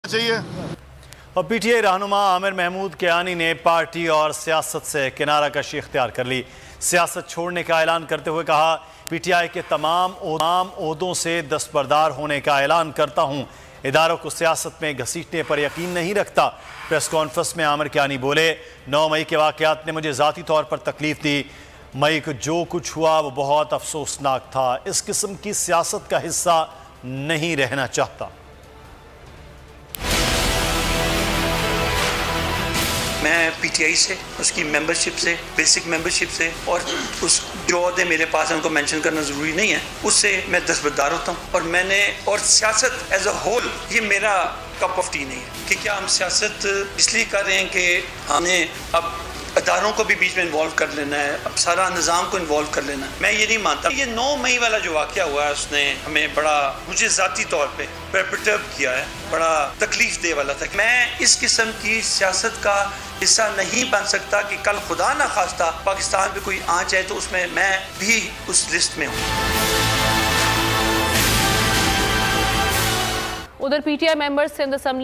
चाहिए। और पीटीआई रहनुमा आमिर महमूद कियानी ने पार्टी और सियासत से किनारा कशी इख्तियार कर ली। सियासत छोड़ने का ऐलान करते हुए कहा, पीटीआई के तमाम ओहदों से दस्तबरदार होने का ऐलान करता हूं। इदारों को सियासत में घसीटने पर यकीन नहीं रखता। प्रेस कॉन्फ्रेंस में आमिर कियानी बोले, 9 मई के वाक़यात ने मुझे ज़ाती तौर पर तकलीफ दी। मई को जो कुछ हुआ वो बहुत अफसोसनाक था। इस किस्म की सियासत का हिस्सा नहीं रहना चाहता। मैं पीटीआई से, उसकी मेंबरशिप से, बेसिक मेंबरशिप से और उस जो अहदे मेरे पास हैं उनको मेंशन करना ज़रूरी नहीं है, उससे मैं दस्तबरदार होता हूँ। और सियासत एज अ होल ये मेरा कप ऑफ टी नहीं है कि क्या हम सियासत इसलिए कर रहे हैं कि हमें अब अदारों को भी बीच में इन्वॉल्व कर लेना है, अब सारा निज़ाम को इन्वॉल्व कर लेना है। मैं ये नहीं मानता। ये 9 मई वाला जो वाक़या हुआ है उसने हमें बड़ा, मुझे ज़ाती तौर पे परटर्ब किया है, बड़ा तकलीफ दे वाला था। मैं इस किस्म की सियासत का हिस्सा नहीं बन सकता कि कल खुदा ना खास्ता पाकिस्तान पे कोई आ जाए तो उसमें मैं भी उस लिस्ट में हूँ। उधर पीटीआई मेंबर्स सिंध असेंबली